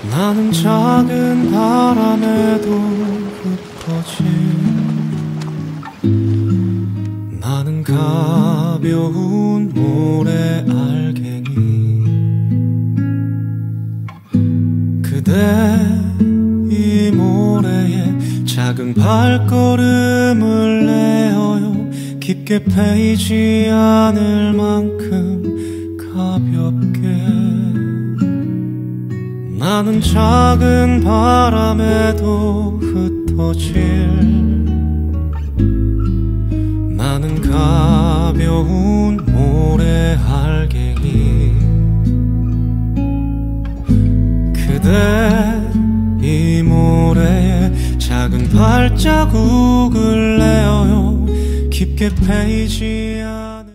나는 작은 바람에도 흩어진 나는 가벼운 모래 알갱이 그대 이 모래에 작은 발걸음을 내어요 깊게 패이지 않을 만큼 가볍게 나는 작은 바람에도 흩어질 나는 가벼운 모래 알갱이 그대 이 모래에 작은 발자국을 내어요 깊게 패이지